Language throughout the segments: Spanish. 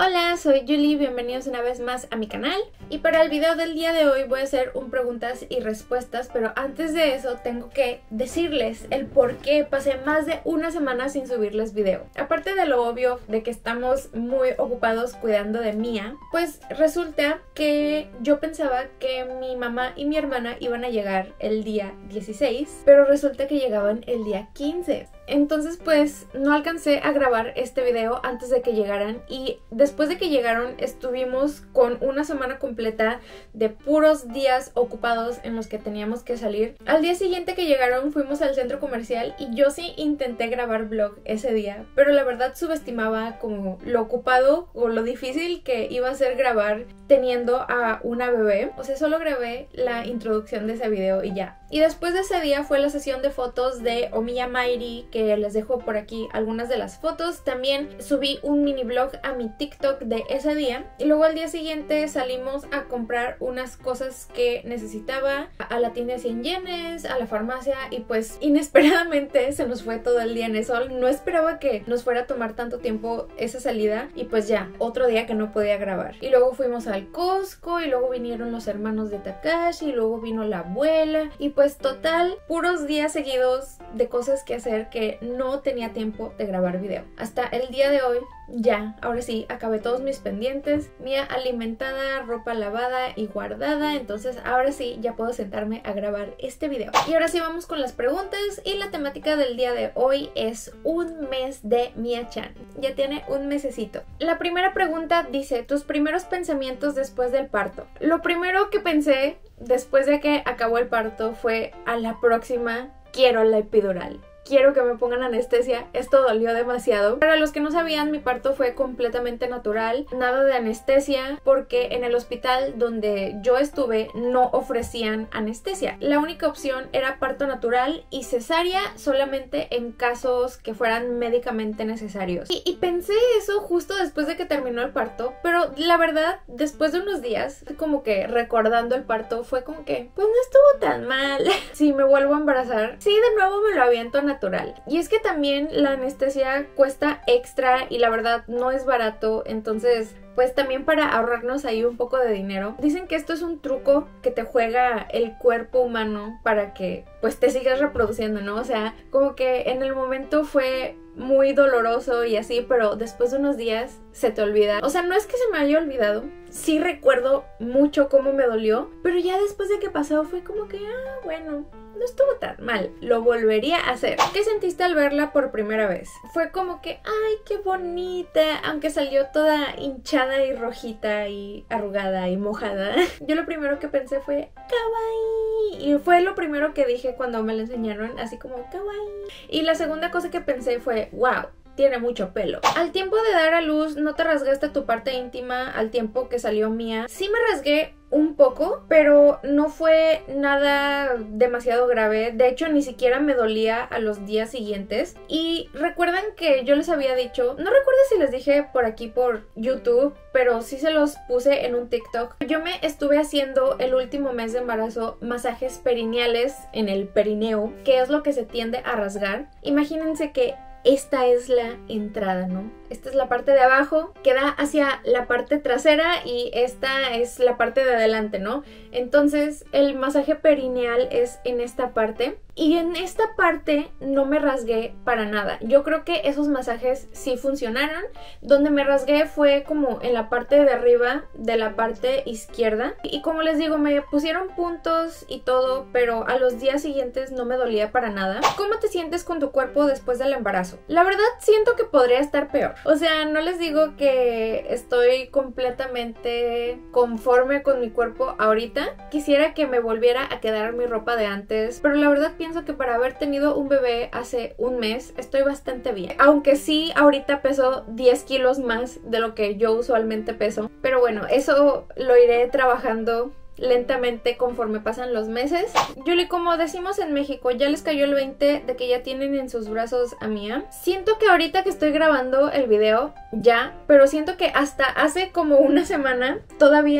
Hola, soy Julie, bienvenidos una vez más a mi canal. Y para el video del día de hoy voy a hacer un preguntas y respuestas, pero antes de eso tengo que decirles el por qué pasé más de una semana sin subirles video. Aparte de lo obvio de que estamos muy ocupados cuidando de Mía, pues resulta que yo pensaba que mi mamá y mi hermana iban a llegar el día 16, pero resulta que llegaban el día 15. Entonces pues no alcancé a grabar este video antes de que llegaran, y después de que llegaron estuvimos con una semana completa de puros días ocupados en los que teníamos que salir. Al día siguiente que llegaron fuimos al centro comercial y yo sí intenté grabar vlog ese día, pero la verdad subestimaba como lo ocupado o lo difícil que iba a ser grabar teniendo a una bebé. O sea, solo grabé la introducción de ese video y ya. Y después de ese día fue la sesión de fotos de Omiya Mayri, que les dejo por aquí algunas de las fotos. También subí un mini vlog a mi TikTok de ese día. Y luego al día siguiente salimos a comprar unas cosas que necesitaba a la tienda de 100 yenes, a la farmacia, y pues inesperadamente se nos fue todo el día en eso. No esperaba que nos fuera a tomar tanto tiempo esa salida, y pues ya, otro día que no podía grabar. Y luego fuimos al Costco, y luego vinieron los hermanos de Takashi, y luego vino la abuela, y pues total, puros días seguidos de cosas que hacer que no tenía tiempo de grabar video. Hasta el día de hoy, ya, ahora sí, acabé todos mis pendientes, Mía alimentada, ropa lavada y guardada, entonces ahora sí ya puedo sentarme a grabar este video. Y ahora sí vamos con las preguntas, y la temática del día de hoy es un mes de Mía-chan. Ya tiene un mesecito. La primera pregunta dice, tus primeros pensamientos después del parto. Lo primero que pensé después de que acabó el parto fue, a la próxima quiero la epidural. Quiero que me pongan anestesia, esto dolió demasiado. Para los que no sabían, mi parto fue completamente natural, nada de anestesia, porque en el hospital donde yo estuve no ofrecían anestesia. La única opción era parto natural y cesárea solamente en casos que fueran médicamente necesarios. Y pensé eso justo después de que terminó el parto, pero la verdad, después de unos días, como que recordando el parto, fue como que, pues no estuvo tan mal. Si me vuelvo a embarazar, sí, de nuevo me lo aviento natural. Y es que también la anestesia cuesta extra y la verdad no es barato, entonces pues también para ahorrarnos ahí un poco de dinero. Dicen que esto es un truco que te juega el cuerpo humano para que pues te sigas reproduciendo, ¿no? O sea, como que en el momento fue muy doloroso y así, pero después de unos días se te olvida. O sea, no es que se me haya olvidado, sí recuerdo mucho cómo me dolió, pero ya después de que pasó fue como que, bueno, no estuvo tan mal, lo volvería a hacer. ¿Qué sentiste al verla por primera vez? Fue como que, ay, qué bonita, aunque salió toda hinchada y rojita y arrugada y mojada. Yo lo primero que pensé fue, kawaii, y fue lo primero que dije cuando me la enseñaron, así como, kawaii. Y la segunda cosa que pensé fue, wow, tiene mucho pelo. Al tiempo de dar a luz, ¿no te rasgaste tu parte íntima al tiempo que salió Mía? Sí me rasgué un poco, pero no fue nada demasiado grave. De hecho, ni siquiera me dolía a los días siguientes. Y recuerdan que yo les había dicho, no recuerdo si les dije por aquí por YouTube, pero sí se los puse en un TikTok. Yo me estuve haciendo el último mes de embarazo masajes perineales en el perineo, que es lo que se tiende a rasgar. Imagínense que esta es la entrada, ¿no? Esta es la parte de abajo que da hacia la parte trasera y esta es la parte de adelante, ¿no? Entonces el masaje perineal es en esta parte, y en esta parte no me rasgué para nada. Yo creo que esos masajes sí funcionaron. Donde me rasgué fue como en la parte de arriba de la parte izquierda, y como les digo, me pusieron puntos y todo, pero a los días siguientes no me dolía para nada. ¿Cómo te sientes con tu cuerpo después del embarazo? La verdad siento que podría estar peor. O sea, no les digo que estoy completamente conforme con mi cuerpo ahorita. Quisiera que me volviera a quedar mi ropa de antes, pero la verdad pienso que para haber tenido un bebé hace un mes estoy bastante bien. Aunque sí, ahorita peso 10 kilos más de lo que yo usualmente peso. Pero bueno, eso lo iré trabajando lentamente conforme pasan los meses. Julie, como decimos en México, ya les cayó el 20 de que ya tienen en sus brazos a Mía. Siento que ahorita que estoy grabando el video ya, pero siento que hasta hace como una semana todavía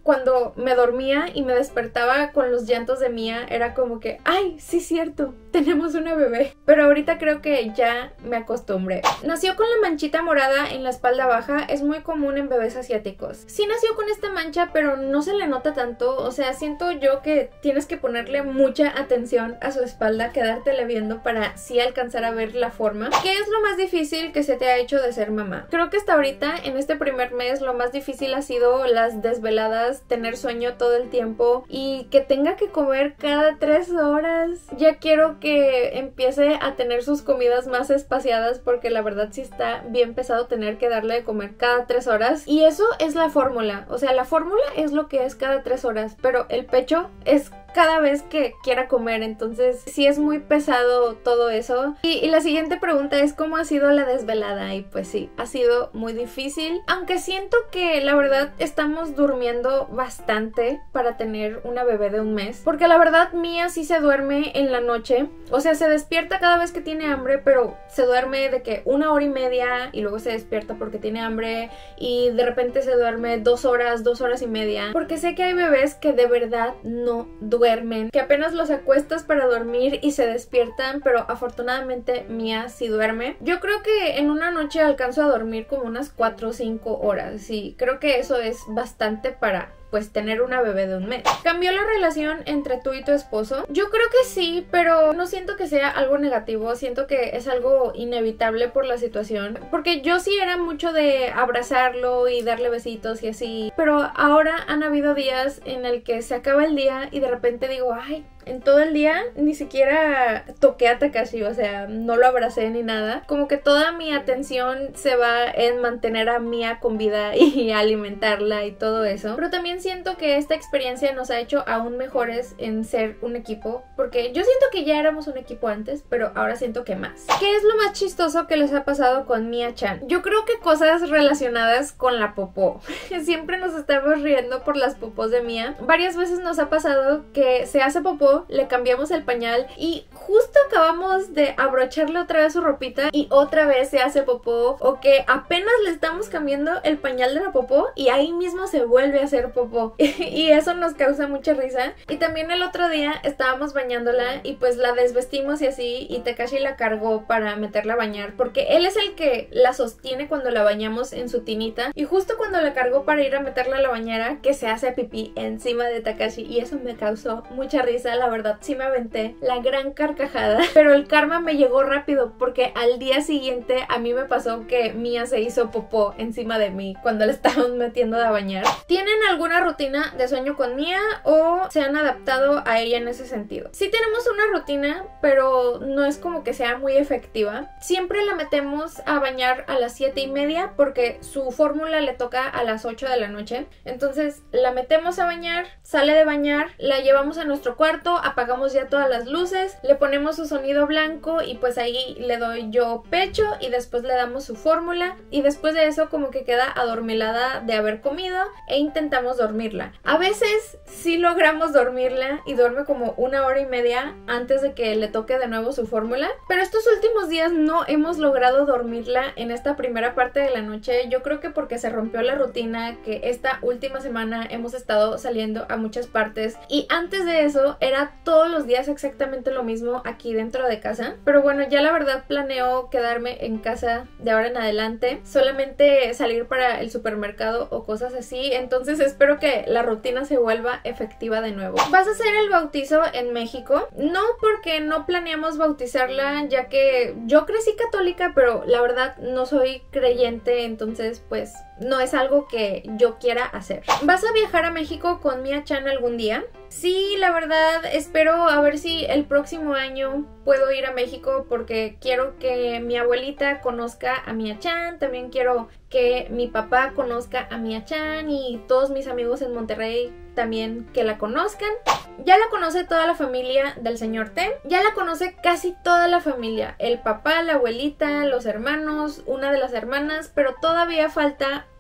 cuando me dormía y me despertaba con los llantos de Mía, era como que, ay, sí es cierto, tenemos una bebé. Pero ahorita creo que ya me acostumbré. Nació con la manchita morada en la espalda baja, es muy común en bebés asiáticos. Sí nació con esta mancha, pero no se le nota tanto, o sea, siento yo que tienes que ponerle mucha atención a su espalda, quedártele viendo para sí alcanzar a ver la forma. ¿Qué es lo más difícil que se te ha hecho de ser mamá? Creo que hasta ahorita, en este primer mes, lo más difícil ha sido las desveladas, tener sueño todo el tiempo y que tenga que comer cada 3 horas. Ya quiero que empiece a tener sus comidas más espaciadas porque la verdad sí está bien pesado tener que darle de comer cada 3 horas. Y eso es la fórmula, o sea, la fórmula es lo que es cada 3 horas, pero el pecho es cada vez que quiera comer, entonces sí es muy pesado todo eso. Y la siguiente pregunta es ¿cómo ha sido la desvelada? Y pues sí, ha sido muy difícil, aunque siento que la verdad estamos durmiendo bastante para tener una bebé de 1 mes, porque la verdad Mía sí se duerme en la noche, o sea, se despierta cada vez que tiene hambre, pero se duerme de que 1 hora y media y luego se despierta porque tiene hambre y de repente se duerme 2 horas, 2 horas y media, porque sé que hay bebés que de verdad no duermen, que apenas los acuestas para dormir y se despiertan, pero afortunadamente Mía sí duerme. Yo creo que en una noche alcanzo a dormir como unas 4 o 5 horas y creo que eso es bastante para pues tener una bebé de 1 mes. ¿Cambió la relación entre tú y tu esposo? Yo creo que sí, pero no siento que sea algo negativo, siento que es algo inevitable por la situación, porque yo sí era mucho de abrazarlo y darle besitos y así, pero ahora han habido días en el que se acaba el día y de repente digo, ay, en todo el día ni siquiera toqué a Takashi, o sea, no lo abracé ni nada. Como que toda mi atención se va en mantener a Mía con vida y alimentarla y todo eso. Pero también siento que esta experiencia nos ha hecho aún mejores en ser un equipo, porque yo siento que ya éramos un equipo antes, pero ahora siento que más. ¿Qué es lo más chistoso que les ha pasado con Mía-chan? Yo creo que cosas relacionadas con la popó. Siempre nos estamos riendo por las popós de Mía. Varias veces nos ha pasado que se hace popó, le cambiamos el pañal y justo acabamos de abrocharle otra vez su ropita y otra vez se hace popó, o que apenas le estamos cambiando el pañal de la popó y ahí mismo se vuelve a hacer popó y eso nos causa mucha risa. Y también el otro día estábamos bañándola y pues la desvestimos y así, y Takashi la cargó para meterla a bañar porque él es el que la sostiene cuando la bañamos en su tinita, y justo cuando la cargó para ir a meterla a la bañera que se hace pipí encima de Takashi y eso me causó mucha risa. La verdad sí me aventé la gran carcajada, pero el karma me llegó rápido porque al día siguiente a mí me pasó que Mía se hizo popó encima de mí cuando la estábamos metiendo a bañar. ¿Tienen alguna rutina de sueño con Mía o se han adaptado a ella en ese sentido? Sí tenemos una rutina, pero no es como que sea muy efectiva. Siempre la metemos a bañar a las 7:30 porque su fórmula le toca a las 8 de la noche. Entonces la metemos a bañar, sale de bañar, la llevamos a nuestro cuarto, apagamos ya todas las luces, le ponemos su sonido blanco y pues ahí le doy yo pecho y después le damos su fórmula y después de eso como que queda adormilada de haber comido e intentamos dormirla. A veces sí logramos dormirla y duerme como 1 hora y media antes de que le toque de nuevo su fórmula, pero estos últimos días no hemos logrado dormirla en esta primera parte de la noche. Yo creo que porque se rompió la rutina, que esta última semana hemos estado saliendo a muchas partes y antes de eso era todos los días exactamente lo mismo aquí dentro de casa. Pero bueno, ya la verdad planeo quedarme en casa de ahora en adelante, solamente salir para el supermercado o cosas así, entonces espero que la rutina se vuelva efectiva de nuevo. ¿Vas a hacer el bautizo en México? No, porque no planeamos bautizarla, ya que yo crecí católica, pero la verdad no soy creyente, entonces pues no es algo que yo quiera hacer. ¿Vas a viajar a México con Mía-chan algún día? Sí, la verdad espero a ver si el próximo año puedo ir a México porque quiero que mi abuelita conozca a Mía-chan, también quiero que mi papá conozca a Mía-chan y todos mis amigos en Monterrey también que la conozcan. Ya la conoce toda la familia del señor Tem, ya la conoce casi toda la familia, el papá, la abuelita, los hermanos, una de las hermanas, pero todavía falta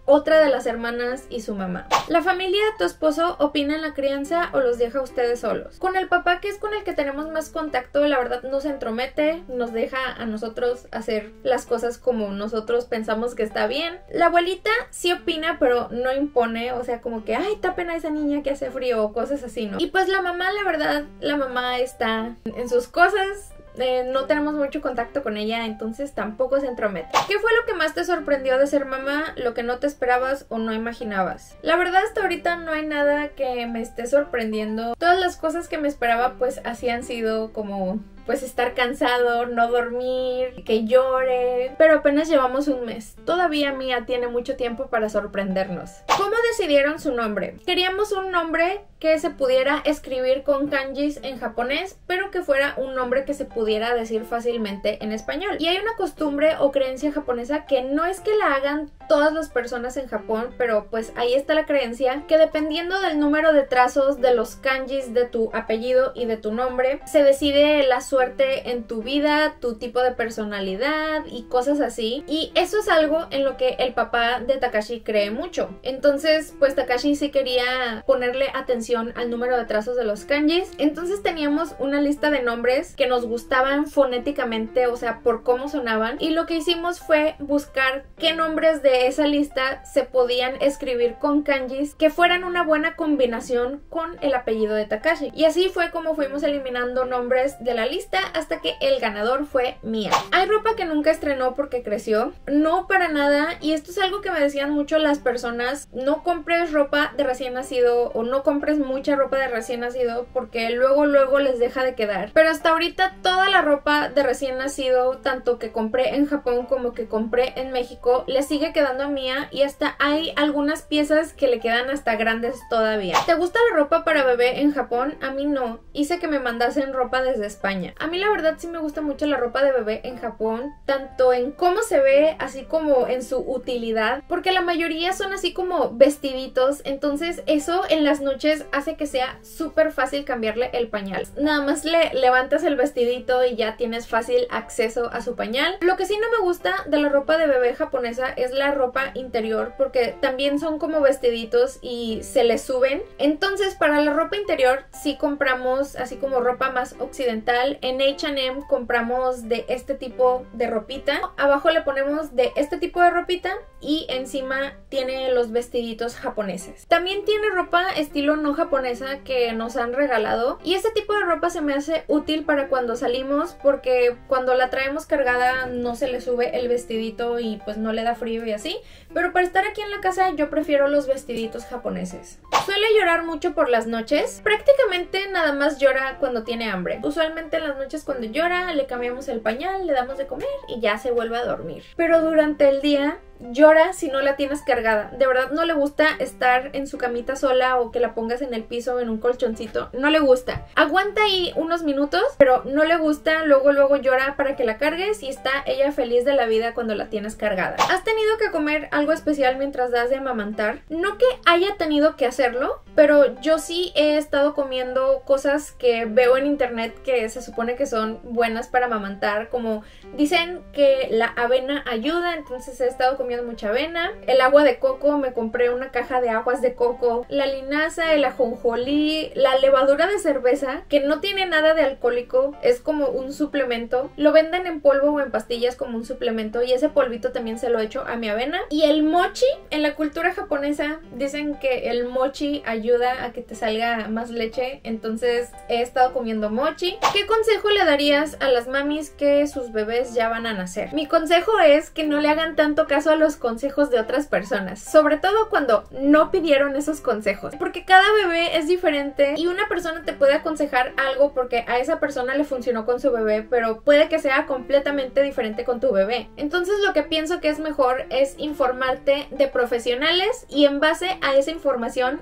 otra de las hermanas y su mamá. ¿La familia de tu esposo opina en la crianza o los deja a ustedes solos? Con el papá, que es con el que tenemos más contacto, la verdad no se entromete, nos deja a nosotros hacer las cosas como nosotros pensamos que está bien. La abuelita sí opina, pero no impone, o sea, como que, ay, tapen a esa niña que hace frío o cosas así, ¿no? Y pues la mamá, la verdad, la mamá está en sus cosas. No tenemos mucho contacto con ella, entonces tampoco se entromete. ¿Qué fue lo que más te sorprendió de ser mamá? ¿Lo que no te esperabas o no imaginabas? La verdad, hasta ahorita no hay nada que me esté sorprendiendo. Todas las cosas que me esperaba pues así han sido, como pues estar cansado, no dormir, que llore, pero apenas llevamos un mes. Todavía Mía tiene mucho tiempo para sorprendernos. ¿Cómo decidieron su nombre? Queríamos un nombre que se pudiera escribir con kanjis en japonés, pero que fuera un nombre que se pudiera decir fácilmente en español. Y hay una costumbre o creencia japonesa que no es que la hagan todas las personas en Japón, pero pues ahí está la creencia que dependiendo del número de trazos de los kanjis de tu apellido y de tu nombre, se decide la suerte en tu vida, tu tipo de personalidad y cosas así. Y eso es algo en lo que el papá de Takashi cree mucho. Entonces, pues Takashi sí quería ponerle atención al número de trazos de los kanjis. Entonces teníamos una lista de nombres que nos gustaban fonéticamente, o sea, por cómo sonaban. Y lo que hicimos fue buscar qué nombres de esa lista se podían escribir con kanjis que fueran una buena combinación con el apellido de Takashi. Y así fue como fuimos eliminando nombres de la lista hasta que el ganador fue Mía. ¿Hay ropa que nunca estrenó porque creció? No, para nada. Y esto es algo que me decían mucho las personas: no compres ropa de recién nacido o no compres mucha ropa de recién nacido porque luego les deja de quedar. Pero hasta ahorita toda la ropa de recién nacido, tanto que compré en Japón como que compré en México, le sigue quedando a Mía, y hasta hay algunas piezas que le quedan hasta grandes todavía. ¿Te gusta la ropa para bebé en Japón? A mí no. Hice que me mandasen ropa desde España. A mí la verdad sí me gusta mucho la ropa de bebé en Japón, tanto en cómo se ve, así como en su utilidad, porque la mayoría son así como vestiditos, entonces eso en las noches hace que sea súper fácil cambiarle el pañal. Nada más le levantas el vestidito y ya tienes fácil acceso a su pañal. Lo que sí no me gusta de la ropa de bebé japonesa es la ropa interior, porque también son como vestiditos y se le suben. Entonces para la ropa interior sí compramos así como ropa más occidental. En H&M compramos de este tipo de ropita, abajo le ponemos de este tipo de ropita y encima tiene los vestiditos japoneses. También tiene ropa estilo no japonesa que nos han regalado, y este tipo de ropa se me hace útil para cuando salimos, porque cuando la traemos cargada no se le sube el vestidito y pues no le da frío y así. Pero para estar aquí en la casa yo prefiero los vestiditos japoneses. ¿Suele llorar mucho por las noches? Prácticamente nada más llora cuando tiene hambre. Usualmente en las noches cuando llora le cambiamos el pañal, le damos de comer y ya se vuelve a dormir. Pero durante el día llora si no la tienes cargada. De verdad no le gusta estar en su camita sola o que la pongas en el piso o en un colchoncito. No le gusta. Aguanta ahí unos minutos, pero no le gusta. Luego llora para que la cargues y está ella feliz de la vida cuando la tienes cargada. ¿Has tenido que comer algo especial mientras das de amamantar? No que haya tenido que hacerlo, pero yo sí he estado comiendo cosas que veo en internet que se supone que son buenas para amamantar, como dicen que la avena ayuda, entonces he estado comiendo mucha avena. El agua de coco, me compré una caja de aguas de coco. La linaza, el ajonjolí, la levadura de cerveza, que no tiene nada de alcohólico, es como un suplemento. Lo venden en polvo o en pastillas como un suplemento, y ese polvito también se lo echo a mi avena. Y el mochi, en la cultura japonesa dicen que el mochi ayuda a que te salga más leche, entonces he estado comiendo mochi. ¿Qué consejo le darías a las mamis que sus bebés ya van a nacer? Mi consejo es que no le hagan tanto caso a los consejos de otras personas, sobre todo cuando no pidieron esos consejos, porque cada bebé es diferente y una persona te puede aconsejar algo porque a esa persona le funcionó con su bebé, pero puede que sea completamente diferente con tu bebé. Entonces lo que pienso que es mejor es informarte de profesionales y en base a esa información ir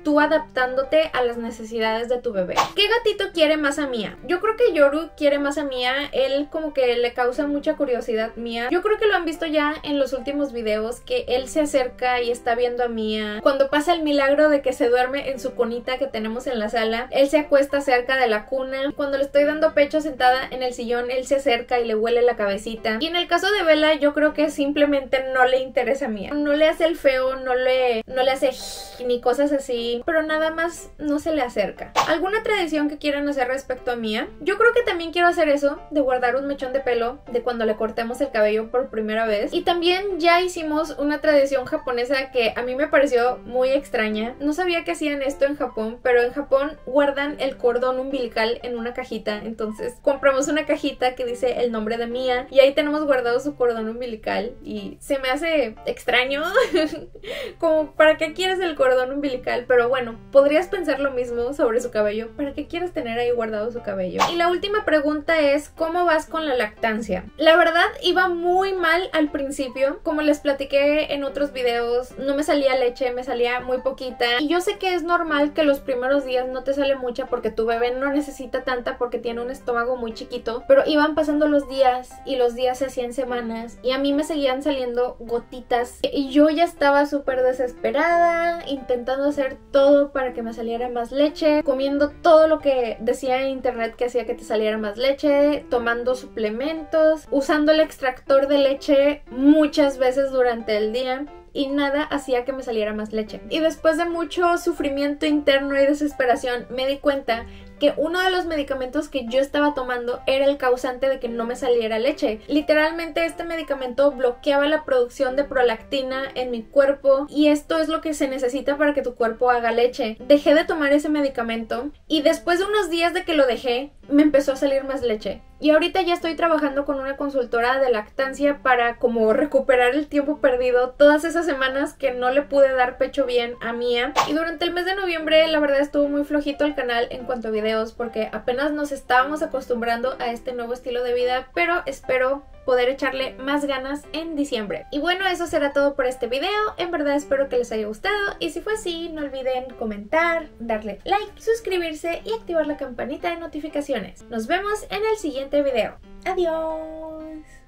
tú adaptándote a las necesidades de tu bebé. ¿Qué gatito quiere más a Mía? Yo creo que Yoru quiere más a Mía. Él como que le causa mucha curiosidad Mía. Yo creo que lo han visto ya en los últimos videos, que él se acerca y está viendo a Mía. Cuando pasa el milagro de que se duerme en su cunita que tenemos en la sala, él se acuesta cerca de la cuna. Cuando le estoy dando pecho sentada en el sillón, él se acerca y le huele la cabecita. Y en el caso de Bella, yo creo que simplemente no le interesa a Mía. No le hace el feo, no le hace ni cosas así, pero nada más no se le acerca. ¿Alguna tradición que quieran hacer respecto a Mía? Yo creo que también quiero hacer eso, de guardar un mechón de pelo de cuando le cortemos el cabello por primera vez. Y también ya hicimos una tradición japonesa que a mí me pareció muy extraña. No sabía que hacían esto en Japón, pero en Japón guardan el cordón umbilical en una cajita. Entonces compramos una cajita que dice el nombre de Mía y ahí tenemos guardado su cordón umbilical y se me hace extraño como ¿para qué quieres el cordón umbilical? Pero bueno, podrías pensar lo mismo sobre su cabello. ¿Para qué quieres tener ahí guardado su cabello? Y la última pregunta es ¿cómo vas con la lactancia? La verdad iba muy mal al principio. Como les platiqué en otros videos, no me salía leche, me salía muy poquita. Y yo sé que es normal que los primeros días no te sale mucha porque tu bebé no necesita tanta porque tiene un estómago muy chiquito. Pero iban pasando los días y los días se hacían semanas y a mí me seguían saliendo gotitas. Y yo ya estaba súper desesperada, intentando hacer todo para que me saliera más leche, comiendo todo lo que decía en internet que hacía que te saliera más leche, tomando suplementos, usando el extractor de leche muchas veces durante el día. Y nada hacía que me saliera más leche. Y después de mucho sufrimiento interno y desesperación, me di cuenta que uno de los medicamentos que yo estaba tomando era el causante de que no me saliera leche. Literalmente este medicamento bloqueaba la producción de prolactina en mi cuerpo y esto es lo que se necesita para que tu cuerpo haga leche. Dejé de tomar ese medicamento y después de unos días de que lo dejé, me empezó a salir más leche. Y ahorita ya estoy trabajando con una consultora de lactancia para como recuperar el tiempo perdido, todas esas semanas que no le pude dar pecho bien a Mía. Y durante el mes de noviembre la verdad estuvo muy flojito el canal en cuanto a videos porque apenas nos estábamos acostumbrando a este nuevo estilo de vida, pero espero poder echarle más ganas en diciembre. Y bueno, eso será todo por este video. En verdad espero que les haya gustado y si fue así, no olviden comentar, darle like, suscribirse y activar la campanita de notificaciones. Nos vemos en el siguiente video. ¡Adiós!